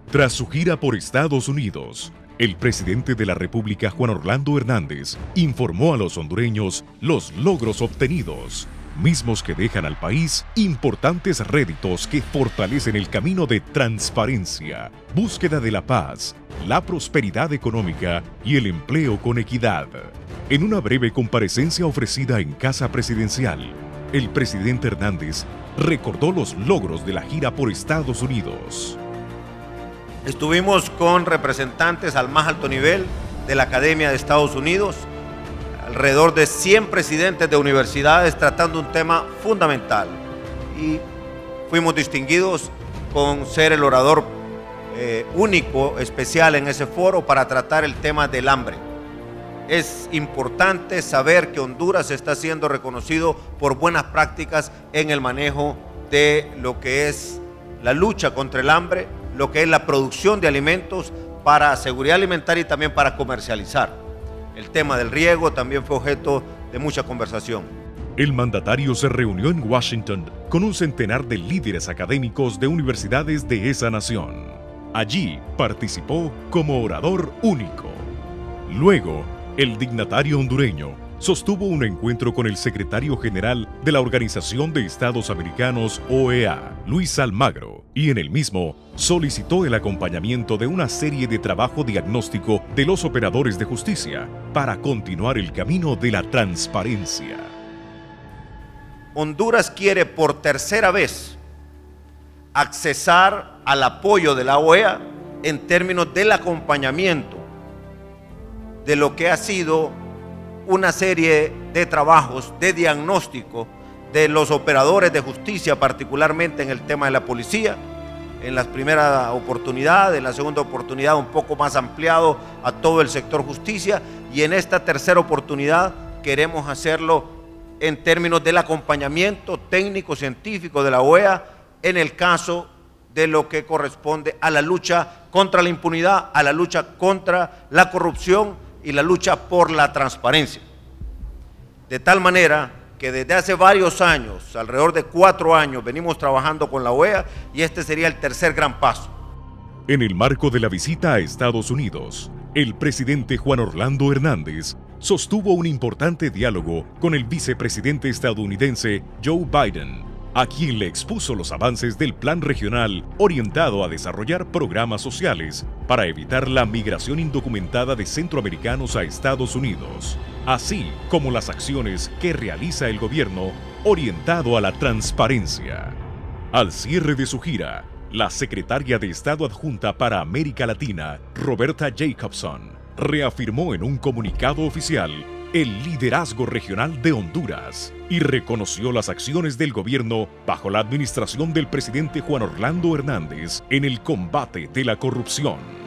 Tras su gira por Estados Unidos, el presidente de la República, Juan Orlando Hernández, informó a los hondureños los logros obtenidos, mismos que dejan al país importantes réditos que fortalecen el camino de transparencia, búsqueda de la paz, la prosperidad económica y el empleo con equidad. En una breve comparecencia ofrecida en Casa Presidencial, el presidente Hernández recordó los logros de la gira por Estados Unidos. Estuvimos con representantes al más alto nivel de la Academia de Estados Unidos, alrededor de 100 presidentes de universidades tratando un tema fundamental, y fuimos distinguidos con ser el orador único, especial en ese foro para tratar el tema del hambre. Es importante saber que Honduras está siendo reconocido por buenas prácticas en el manejo de lo que es la lucha contra el hambre, lo que es la producción de alimentos para seguridad alimentaria y también para comercializar. El tema del riego también fue objeto de mucha conversación. El mandatario se reunió en Washington con un centenar de líderes académicos de universidades de esa nación. Allí participó como orador único. Luego, el dignatario hondureño sostuvo un encuentro con el secretario general de la Organización de Estados Americanos, OEA, Luis Almagro, y en el mismo solicitó el acompañamiento de una serie de trabajo diagnóstico de los operadores de justicia para continuar el camino de la transparencia. Honduras quiere por tercera vez accesar al apoyo de la OEA en términos del acompañamiento de lo que ha sido una serie de trabajos de diagnóstico de los operadores de justicia, particularmente en el tema de la policía. En la primera oportunidad, en la segunda oportunidad un poco más ampliado a todo el sector justicia, y en esta tercera oportunidad queremos hacerlo en términos del acompañamiento técnico científico de la OEA en el caso de lo que corresponde a la lucha contra la impunidad, a la lucha contra la corrupción y la lucha por la transparencia. De tal manera que desde hace varios años, alrededor de 4 años, venimos trabajando con la OEA, y este sería el tercer gran paso. En el marco de la visita a Estados Unidos, el presidente Juan Orlando Hernández sostuvo un importante diálogo con el vicepresidente estadounidense Joe Biden, a quien le expuso los avances del plan regional orientado a desarrollar programas sociales para evitar la migración indocumentada de centroamericanos a Estados Unidos, así como las acciones que realiza el gobierno orientado a la transparencia. Al cierre de su gira, la secretaria de Estado adjunta para América Latina, Roberta Jacobson, reafirmó en un comunicado oficial el liderazgo regional de Honduras y reconoció las acciones del gobierno bajo la administración del presidente Juan Orlando Hernández en el combate de la corrupción.